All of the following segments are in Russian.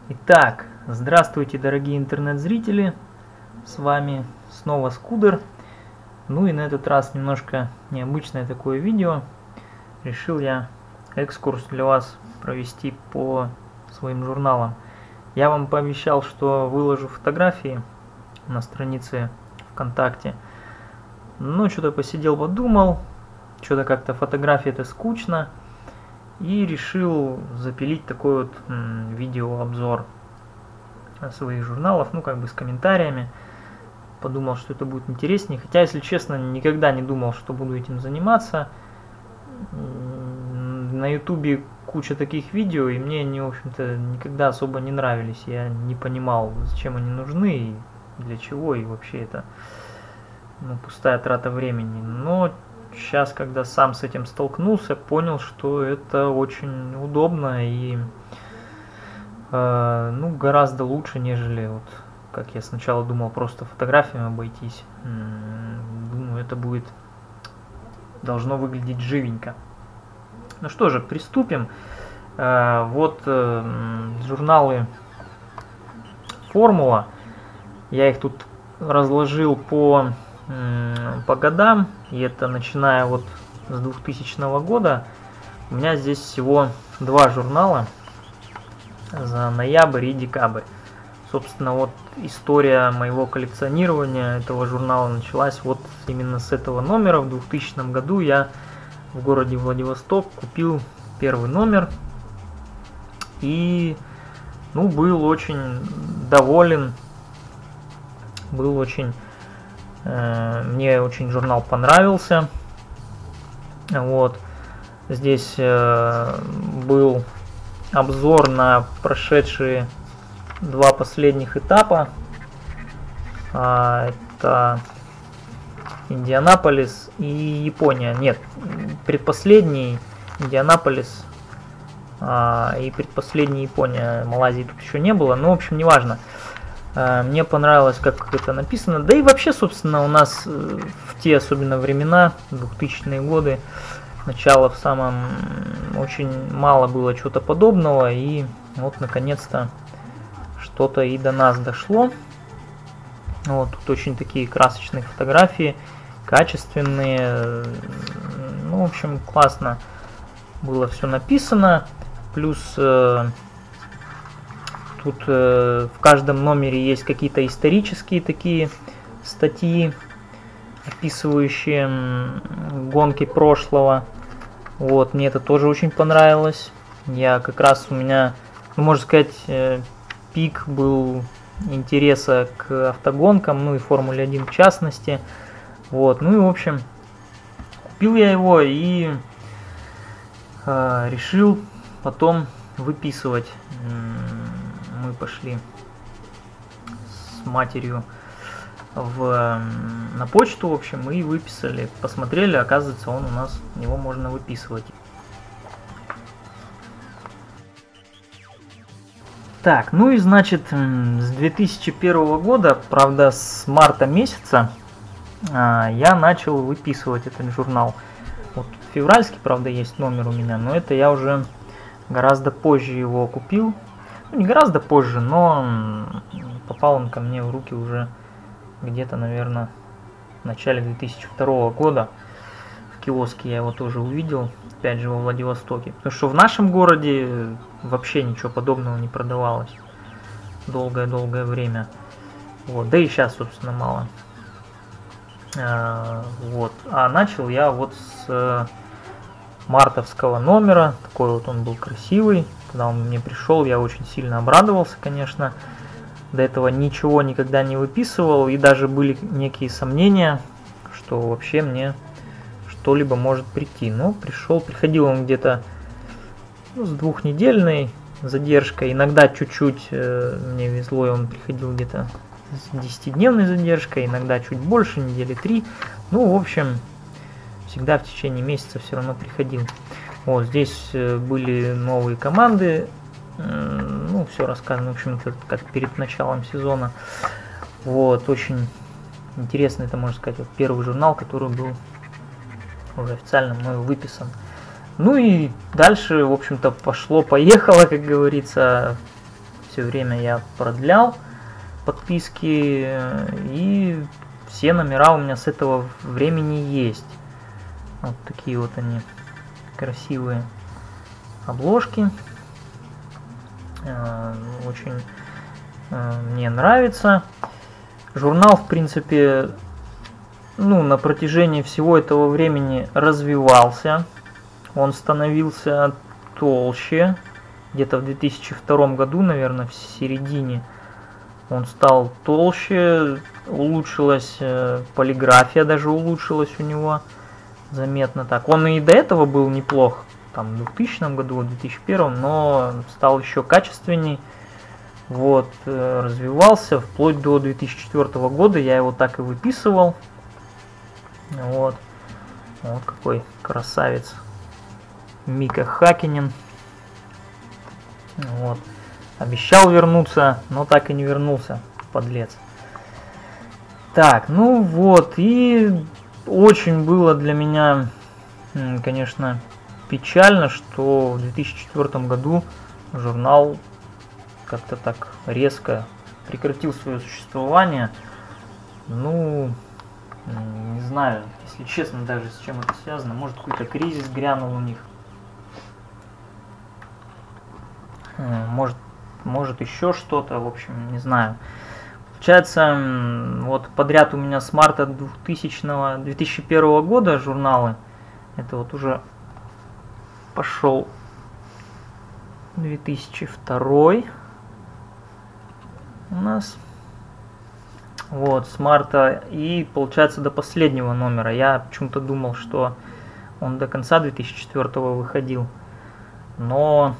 Итак, здравствуйте, дорогие интернет-зрители, с вами снова Скудер. Ну и на этот раз немножко необычное такое видео. Решил я экскурс для вас провести по своим журналам. Я вам пообещал, что выложу фотографии на странице ВКонтакте. Но что-то посидел, подумал, что-то как-то фотографии это скучно. И решил запилить такой вот видеообзор своих журналов, ну как бы с комментариями. Подумал, что это будет интереснее. Хотя, если честно, никогда не думал, что буду этим заниматься. На ютубе куча таких видео, и мне они, в общем-то, никогда особо не нравились. Я не понимал, зачем они нужны, и для чего, и вообще это пустая трата времени. Но сейчас, когда сам с этим столкнулся, понял, что это очень удобно и гораздо лучше, нежели вот как я сначала думал, просто фотографиями обойтись. Думаю, это должно выглядеть живенько. Ну что же, приступим. Вот журналы Формула. Я их тут разложил по годам, и это начиная вот с 2000 года. У меня здесь всего два журнала за ноябрь и декабрь. Собственно, вот история моего коллекционирования этого журнала началась вот именно с этого номера. В 2000 году я в городе Владивосток купил первый номер и был очень доволен, мне очень журнал понравился. Вот здесь был обзор на прошедшие два последних этапа. Это Индианаполис и Япония. Нет, предпоследний Индианаполис и предпоследний Япония. Малайзии тут еще не было, но в общем неважно. Мне понравилось, как это написано. Да и вообще, собственно, у нас в те особенно времена, 2000-е годы, начало в самом, очень мало было чего-то подобного. И вот, наконец-то, что-то и до нас дошло. Вот тут очень такие красочные фотографии, качественные. Ну, в общем, классно было все написано. Плюс тут в каждом номере есть какие-то исторические такие статьи, описывающие гонки прошлого. Вот, мне это тоже очень понравилось. Я как раз, у меня, можно сказать, пик был интереса к автогонкам, ну и Формуле 1 в частности. Вот, ну и в общем, купил я его и решил потом выписывать. Мы пошли с матерью на почту, в общем, и выписали. Посмотрели, оказывается, его можно выписывать. Так, ну и значит, с 2001 года, правда с марта месяца, я начал выписывать этот журнал. Вот февральский, правда, есть номер у меня, но это я уже гораздо позже его купил. Ну, не гораздо позже, но попал он ко мне в руки уже где-то, наверное, в начале 2002 года. В киоске я его тоже увидел, опять же во Владивостоке. Потому что в нашем городе вообще ничего подобного не продавалось долгое-долгое время. Вот, да и сейчас, собственно, мало. Вот. А начал я вот с мартовского номера. Такой вот он был красивый. Когда он мне пришел, я очень сильно обрадовался, конечно. До этого ничего никогда не выписывал. И даже были некие сомнения, что вообще мне что-либо может прийти. Но приходил он где-то с двухнедельной задержкой. Иногда чуть-чуть мне везло, и он приходил где-то с 10-дневной задержкой. Иногда чуть больше, недели 3. Ну, в общем, всегда в течение месяца все равно приходил. Вот здесь были новые команды. Ну, все рассказано, в общем-то, как перед началом сезона. Вот, очень интересный, это можно сказать, вот первый журнал, который был уже официально мною выписан. Ну и дальше, в общем-то, пошло-поехало, как говорится. все время я продлял подписки, и все номера у меня с этого времени есть. Вот такие вот они красивые обложки. Очень мне нравится. Журнал, в принципе, ну, на протяжении всего этого времени развивался. Он становился толще. Где-то в 2002 году, наверное, в середине, он стал толще. Улучшилась полиграфия, даже улучшилась у него заметно так. Он и до этого был неплох, там, в 2000 году, в 2001, но стал еще качественней. Вот, развивался вплоть до 2004 года, я его так и выписывал. Вот, вот какой красавец Мика Хакинен. Вот, обещал вернуться, но так и не вернулся, подлец. Так, ну вот, и очень было для меня, конечно, печально, что в 2004 году журнал как-то так резко прекратил свое существование. Ну, не знаю, если честно, даже с чем это связано. Может, какой-то кризис грянул у них. Может еще что-то, в общем, не знаю. Получается, вот подряд у меня с марта 2001 года журналы. Это вот уже пошел 2002 у нас. Вот, с марта и, получается, до последнего номера. Я почему-то думал, что он до конца 2004 выходил. Но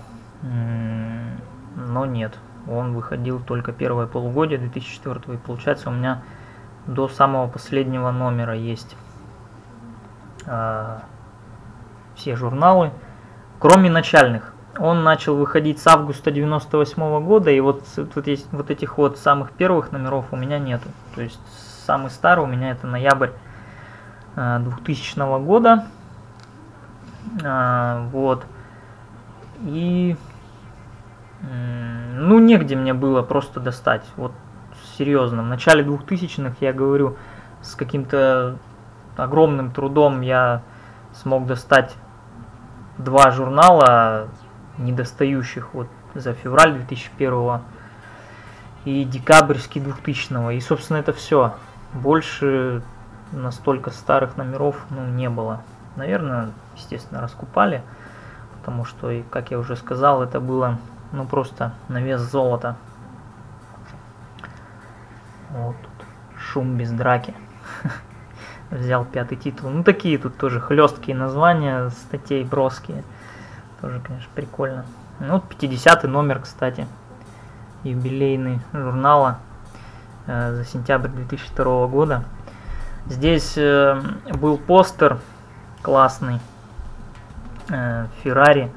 нет. Он выходил только первое полугодие 2004. И, получается, у меня до самого последнего номера есть все журналы, кроме начальных. Он начал выходить с августа 98 года, и вот этих вот самых первых номеров у меня нету. То есть самый старый у меня это ноябрь 2000 года. Вот. И ну, негде мне было просто достать. Вот серьезно. В начале 2000-х, я говорю, с каким-то огромным трудом я смог достать 2 журнала недостающих вот за февраль 2001 и декабрьский 2000. И, собственно, это все. Больше настолько старых номеров не было. Наверное, естественно, раскупали, потому что, как я уже сказал, это было просто на вес золота. Вот тут шум без драки. Взял 5-й титул. Ну, такие тут тоже хлесткие названия статей, броские. Тоже, конечно, прикольно. Ну, вот 50-й номер, кстати, юбилейный журнала за сентябрь 2002 года. Здесь был постер классный Феррари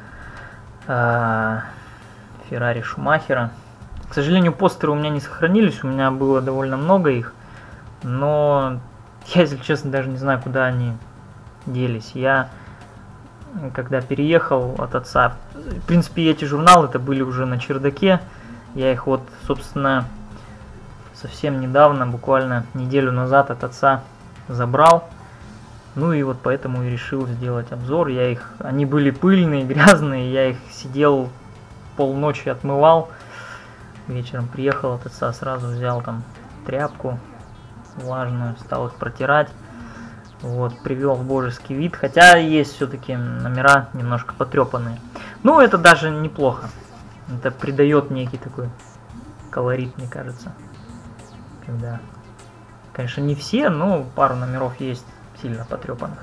Шумахера. К сожалению, постеры у меня не сохранились, у меня было довольно много их, но я, если честно, даже не знаю, куда они делись. Я, когда переехал от отца, в принципе, эти журналы это были уже на чердаке, я их вот, собственно, совсем недавно, буквально неделю назад от отца забрал. Ну и вот поэтому и решил сделать обзор. Они были пыльные, грязные, я их сидел полночи отмывал. Вечером приехал от отца, сразу взял там тряпку влажную, стал их протирать. Вот, привел в божеский вид. Хотя есть все-таки номера немножко потрепанные. Ну, это даже неплохо. Это придает некий такой колорит, мне кажется. Когда, конечно, не все, но пару номеров есть сильно потрепанных.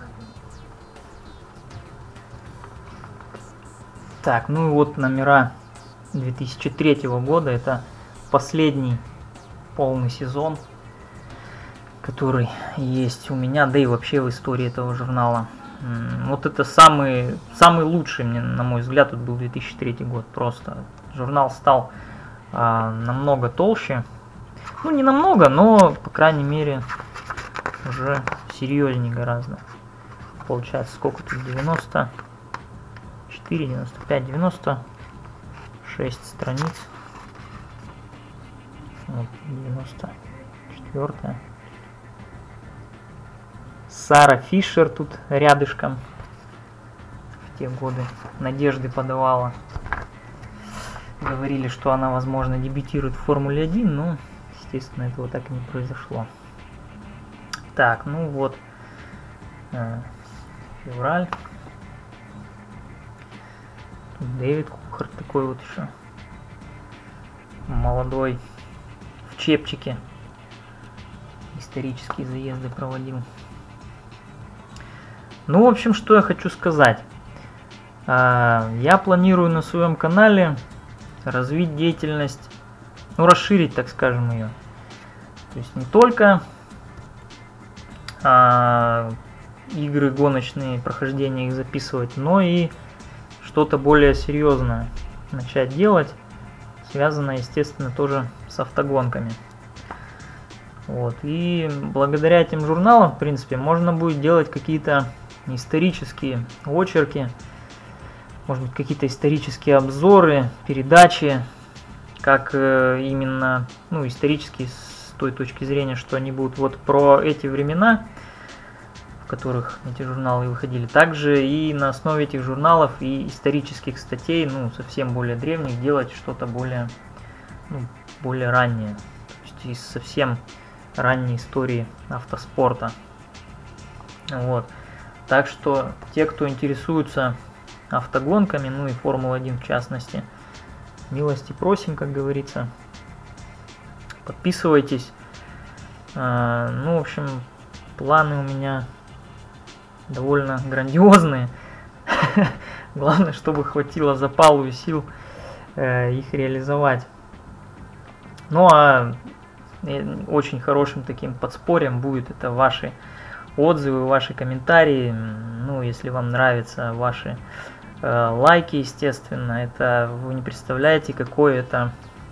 Так, ну и вот номера 2003 года. Это последний полный сезон, который есть у меня, да и вообще в истории этого журнала. Вот это самый лучший, на мой взгляд, тут был 2003 год. Просто журнал стал намного толще. Ну, не намного, но, по крайней мере, уже серьезнее гораздо. Получается, сколько тут? 94, 95, 96 страниц. Вот 94-я. Сара Фишер тут рядышком. В те годы надежды подавала. Говорили, что она, возможно, дебютирует в Формуле 1, но, естественно, этого так и не произошло. Так, ну вот, февраль. Тут Дэвид Кухарт такой вот еще молодой, в чепчике. Исторические заезды проводил. Ну, в общем, что я хочу сказать. Я планирую на своем канале развить деятельность, ну, расширить, так скажем, ее. То есть не только игры гоночные, прохождения их записывать, но и что-то более серьезное начать делать, связанное, естественно, тоже с автогонками. Вот. И благодаря этим журналам, в принципе, можно будет делать какие-то исторические очерки, может быть, какие-то исторические обзоры, передачи, как именно, ну, исторические с той точки зрения, что они будут вот про эти времена, в которых эти журналы выходили. Также и на основе этих журналов и исторических статей, ну, совсем более древних, делать что-то более, ну, более раннее. То есть из совсем ранней истории автоспорта. Вот. Так что те, кто интересуется автогонками, ну и Формула-1 в частности, милости просим, как говорится. Подписывайтесь. Ну, в общем, планы у меня довольно грандиозные. Главное, чтобы хватило запалу и сил их реализовать. Ну, а очень хорошим таким подспорьем будет это ваши отзывы, ваши комментарии. Ну, если вам нравятся ваши лайки, естественно, это вы не представляете, какой это,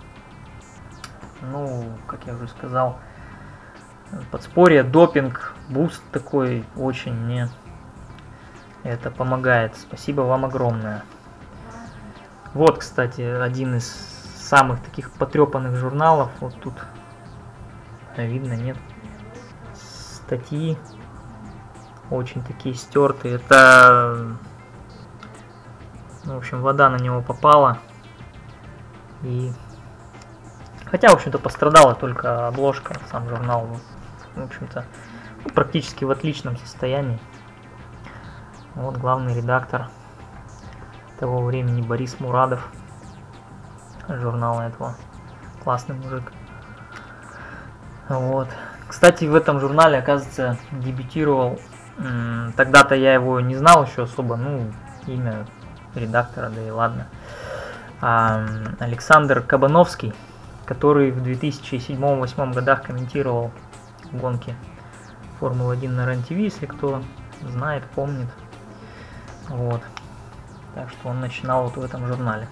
ну, как я уже сказал, подспорье, допинг, буст такой, очень мне это помогает. Спасибо вам огромное. Вот, кстати, один из самых таких потрепанных журналов. Вот тут видно, нет, статьи очень такие стертые. Это, ну, в общем, вода на него попала. И хотя, в общем-то, пострадала только обложка, сам журнал, в общем-то, практически в отличном состоянии. Вот главный редактор того времени Борис Мурадов, журнала этого. Классный мужик. Вот. Кстати, в этом журнале, оказывается, дебютировал, тогда-то я его не знал еще особо, ну, имя редактора, да и ладно, Александр Кабановский, который в 2007-2008 годах комментировал гонки Формулы-1 на РЕН-ТВ, если кто знает, помнит. Вот. Так что он начинал вот в этом журнале.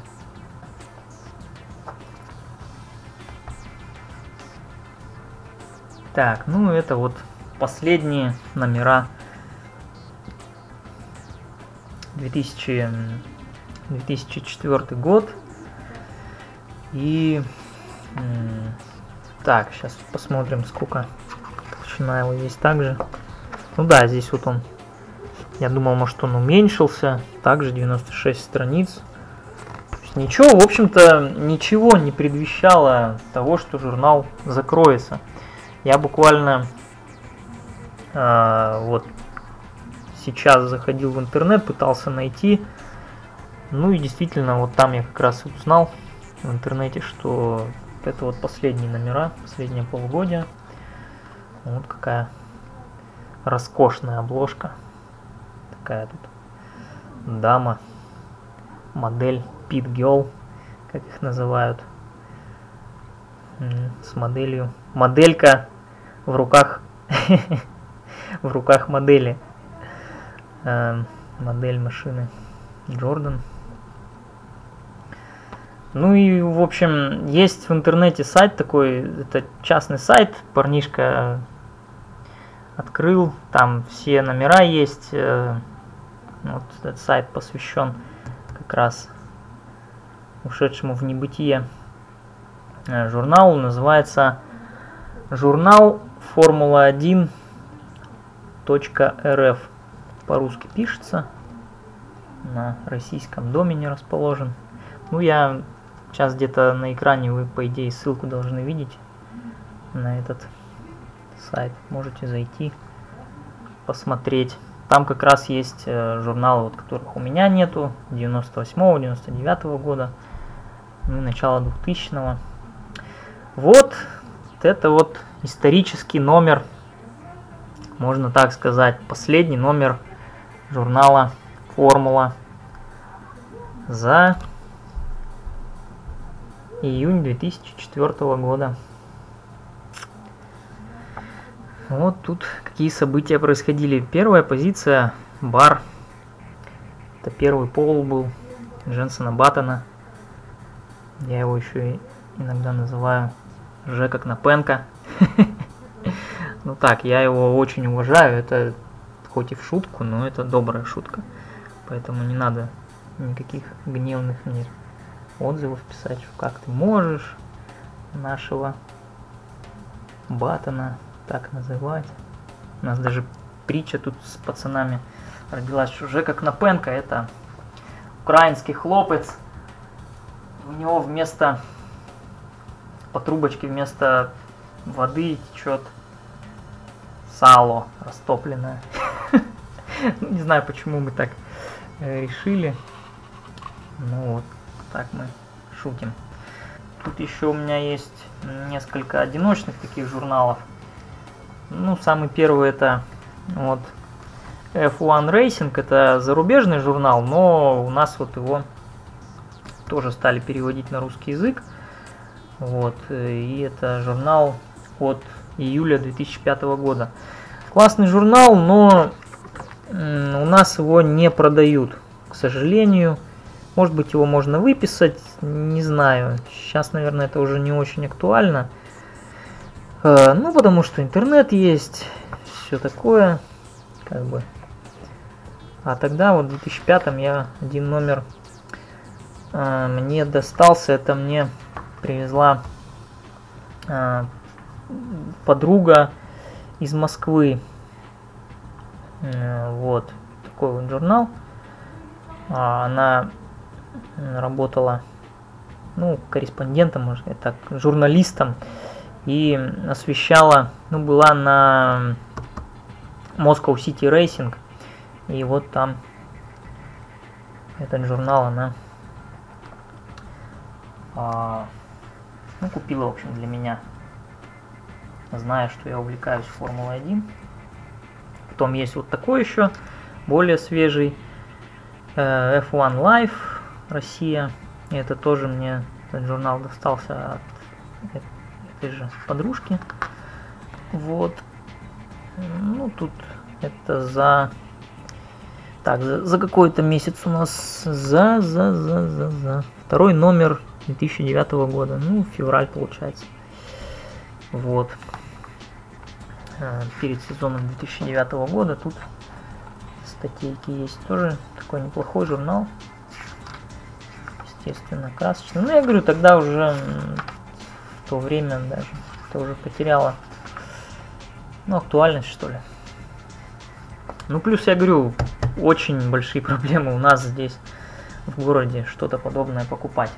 Так, ну это вот последние номера 2004 год. И так, сейчас посмотрим, сколько толщина его есть также. Ну да, здесь вот он. Я думал, может, он уменьшился. Также 96 страниц. То есть ничего, в общем-то, ничего не предвещало того, что журнал закроется. Я буквально вот сейчас заходил в интернет, пытался найти. Ну и действительно, вот там я как раз узнал в интернете, что это вот последние номера, последнее полугодие. Вот какая роскошная обложка. Такая тут дама, модель, Pit Girl, как их называют, с моделью. Моделька в руках, в руках модели. Модель машины Jordan. Ну и, в общем, есть в интернете сайт такой, это частный сайт, парнишка открыл, там все номера есть. Вот этот сайт посвящен как раз ушедшему в небытие Журнал называется журнал Формула1.рф. По-русски пишется. На российском домене расположен. Ну, я сейчас где-то на экране, вы, по идее, ссылку должны видеть на этот сайт. Можете зайти, посмотреть. Там как раз есть журналы, вот, которых у меня нету, 98-го, 99-го года, ну и начала 2000-го. Вот это вот исторический номер, можно так сказать, последний номер журнала «Формула» за июнь 2004 года. Вот тут какие события происходили. Первая позиция — бар. Это первый пол был Дженсена Баттона. Я его еще иногда называю Жека Кнапенко. Ну так, я его очень уважаю. Это хоть и в шутку, но это добрая шутка. Поэтому не надо никаких гневных мне отзывов писать, как ты можешь нашего Баттона так называть. У нас даже притча тут с пацанами родилась, что Жека Кнапенко — это украинский хлопец. У него вместо по трубочке вместо воды течет сало растопленное. Не знаю, почему мы так решили. Ну вот, так мы шутим. Тут еще у меня есть несколько одиночных таких журналов. Ну, самый первый — это вот F1 Racing. Это зарубежный журнал, но у нас вот его тоже стали переводить на русский язык. Вот, и это журнал от июля 2005 года. Классный журнал, но у нас его не продают, к сожалению. Может быть, его можно выписать, не знаю. Сейчас, наверное, это уже не очень актуально. Ну, потому что интернет есть, все такое, как бы. А тогда, вот в 2005-м я один номер мне достался. Это мне привезла подруга из Москвы. Вот такой вот журнал. Она работала, ну, корреспондентом, можно сказать так, журналистом, и освещала, ну, была на Moscow City Racing, и вот там этот журнал она ну, купила, в общем, для меня, зная, что я увлекаюсь Формулой-1. Потом есть вот такой еще, более свежий, F1 Live Россия. И это тоже мне этот журнал достался от этой же подружки. Вот. Ну, тут это за какой-то месяц у нас, за второй номер 2009 года, ну, февраль получается. Вот. Перед сезоном 2009 года тут статейки есть. Тоже такой неплохой журнал. Естественно, красочный. Ну, я говорю, тогда уже в то время даже это уже потеряло, ну, актуальность, что ли. Ну, плюс, я говорю, очень большие проблемы у нас здесь в городе что-то подобное покупать.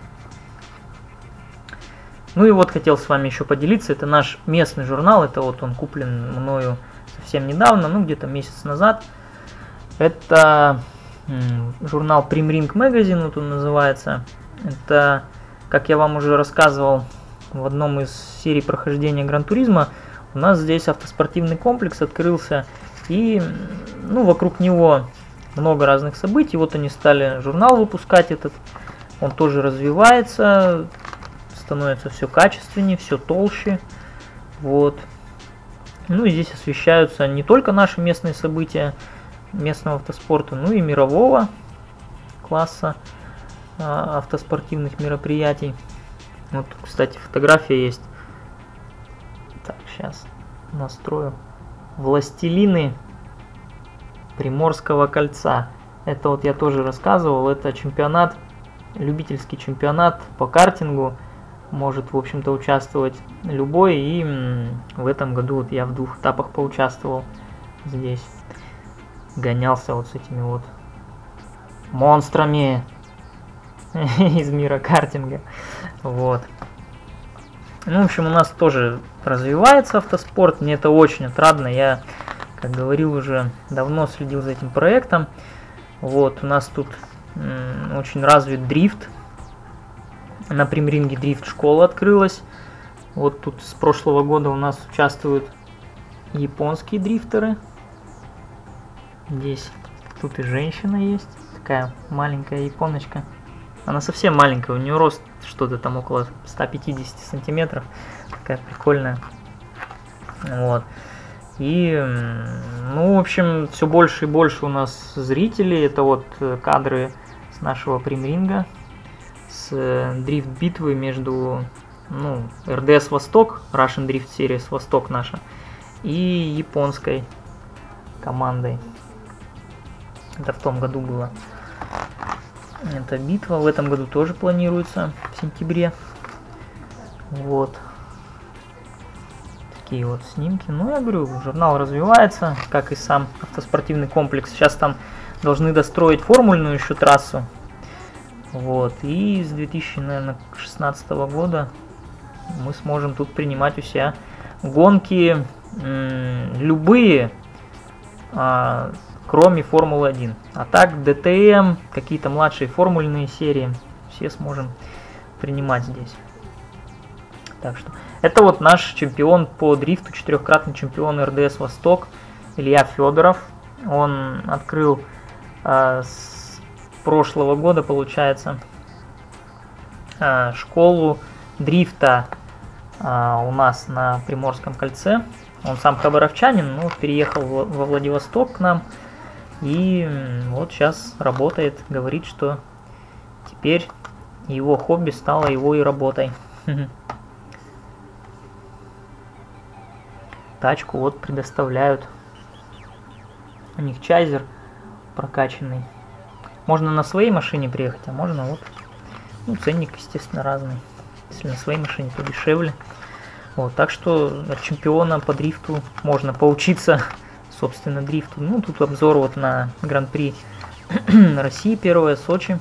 Ну и вот хотел с вами еще поделиться. Это наш местный журнал. Это вот он куплен мною совсем недавно, ну где-то месяц назад. Это журнал Prim Ring Magazine, вот он называется. Это, как я вам уже рассказывал в одном из серий прохождения Гран-туризма, у нас здесь автоспортивный комплекс открылся. И, ну, вокруг него много разных событий. Вот они стали журнал выпускать этот. Он тоже развивается, становится все качественнее, все толще. Вот. Ну и здесь освещаются не только наши местные события местного автоспорта, но и мирового класса автоспортивных мероприятий. Вот, кстати, фотография есть. Так, сейчас настрою. Властелины Приморского кольца. Это вот я тоже рассказывал. Это чемпионат, любительский чемпионат по картингу может, в общем-то, участвовать любой. И в этом году вот я в 2 этапах поучаствовал здесь. Гонялся вот с этими вот монстрами из мира картинга. Вот. Ну, в общем, у нас тоже развивается автоспорт. Мне это очень отрадно. Я, как говорил, уже давно следил за этим проектом. Вот, у нас тут очень развит дрифт. На прим-ринге дрифт-школа открылась. Вот тут с прошлого года у нас участвуют японские дрифтеры. Здесь тут и женщина есть. Такая маленькая японочка. Она совсем маленькая, у нее рост что-то там около 150 сантиметров. Такая прикольная. Вот. И, ну, в общем, все больше и больше у нас зрителей. Это вот кадры с нашего прим-ринга. С дрифт-битвы между, ну, РДС Восток, Russian Drift Series Восток наша, и японской командой. Это в том году было. Эта битва в этом году тоже планируется в сентябре. Вот. Такие вот снимки. Ну, я говорю, журнал развивается, как и сам автоспортивный комплекс. Сейчас там должны достроить формульную еще трассу. Вот. И с 2016 года мы сможем тут принимать у себя гонки любые, кроме Формулы-1. А так, ДТМ, какие-то младшие формульные серии, все сможем принимать здесь. Так что, это вот наш чемпион по дрифту, 4-кратный чемпион РДС Восток, Илья Федоров. Он открыл с прошлого года, получается, школу дрифта у нас на Приморском кольце. Он сам хабаровчанин, но переехал во Владивосток к нам. И вот сейчас работает, говорит, что теперь его хобби стало его и работой. Тачку вот предоставляют. У них чайзер прокачанный. Можно на своей машине приехать, а можно вот. Ну, ценник, естественно, разный. Если на своей машине, то дешевле. Вот, так что от чемпиона по дрифту можно поучиться, собственно, дрифту. Ну, тут обзор вот на Гран-при России, первое, Сочи.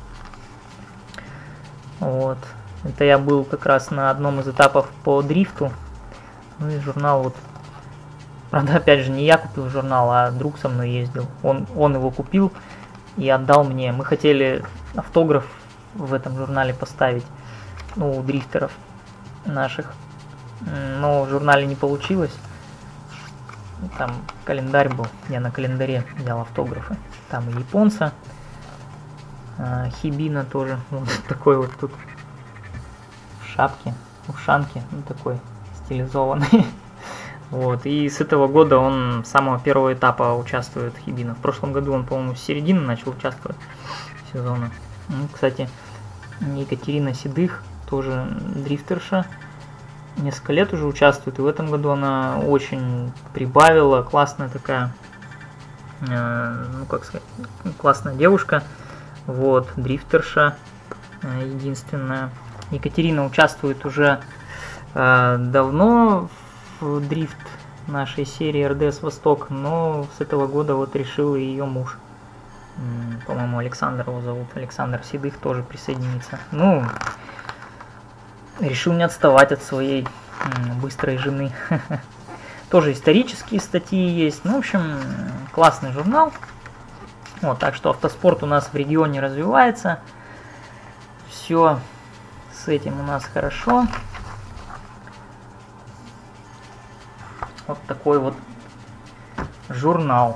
Вот. Это я был как раз на одном из этапов по дрифту. Ну и журнал вот. Правда, опять же, не я купил журнал, а друг со мной ездил. Он его купил и отдал мне. Мы хотели автограф в этом журнале поставить, ну, у дрифтеров наших. Но в журнале не получилось. Там календарь был, я на календаре взял автографы. Там и японца, Хибина тоже, вот такой вот тут в шапке, ушанки, ну такой стилизованный. Вот, и с этого года он с самого первого этапа участвует, Хибина. В прошлом году он, по-моему, с середины начал участвовать сезона. Ну, кстати, Екатерина Седых, тоже дрифтерша, несколько лет уже участвует, и в этом году она очень прибавила, классная такая, ну как сказать, классная девушка, вот, дрифтерша единственная. Екатерина участвует уже давно в дрифт нашей серии РДС Восток, но с этого года вот решил и ее муж, по-моему, Александр его зовут, Александр Седых, тоже присоединиться. Ну, решил не отставать от своей быстрой жены. Тоже исторические статьи есть. Ну, в общем, классный журнал. Вот, так что автоспорт у нас в регионе развивается. Все с этим у нас хорошо. Вот такой вот журнал.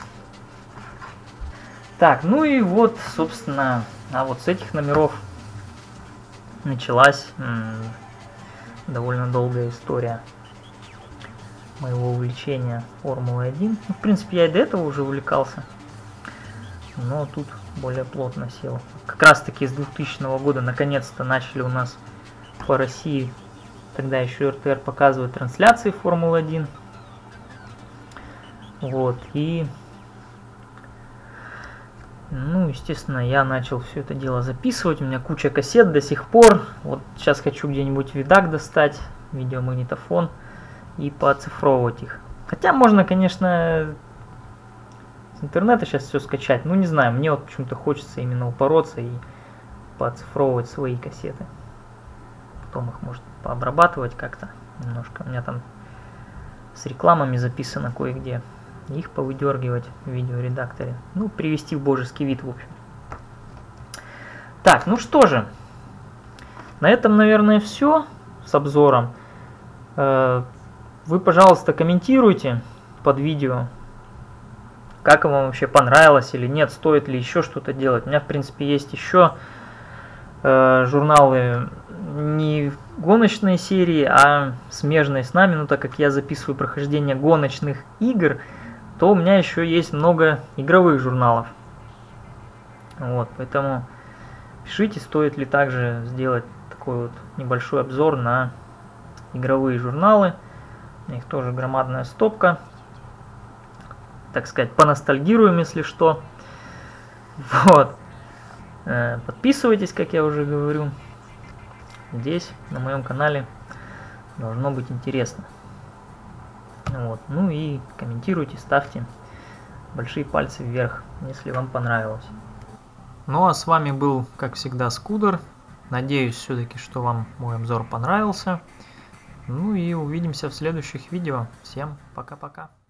Так, ну и вот, собственно, вот с этих номеров началась довольно долгая история моего увлечения Формулой-1. Ну, в принципе, я и до этого уже увлекался, но тут более плотно сел. Как раз таки с 2000 года наконец-то начали у нас по России, тогда еще РТР, показывать трансляции Формулы-1. Вот, и ну, естественно, я начал все это дело записывать. У меня куча кассет до сих пор. Вот сейчас хочу где-нибудь видак достать, видеомагнитофон, и пооцифровывать их. Хотя можно, конечно, с интернета сейчас все скачать. Ну, не знаю, мне вот почему-то хочется именно упороться и пооцифровывать свои кассеты. Потом их, может, пообрабатывать как-то немножко. У меня там с рекламами записано кое-где. Их повыдергивать в видеоредакторе. Ну, привести в божеский вид, в общем. Так, ну что же. На этом, наверное, все с обзором. Вы, пожалуйста, комментируйте под видео, как вам вообще понравилось или нет, стоит ли еще что-то делать. У меня, в принципе, есть еще журналы не гоночные серии, а смежные с нами. Но так как я записываю прохождение гоночных игр, то у меня еще есть много игровых журналов. Вот, поэтому пишите, стоит ли также сделать такой вот небольшой обзор на игровые журналы. У них тоже громадная стопка. Так сказать, поностальгируем, если что. Вот. Подписывайтесь, как я уже говорю. Здесь, на моем канале, должно быть интересно. Вот. Ну и комментируйте, ставьте большие пальцы вверх, если вам понравилось. Ну а с вами был, как всегда, Скудер. Надеюсь все-таки, что вам мой обзор понравился. Ну и увидимся в следующих видео. Всем пока-пока.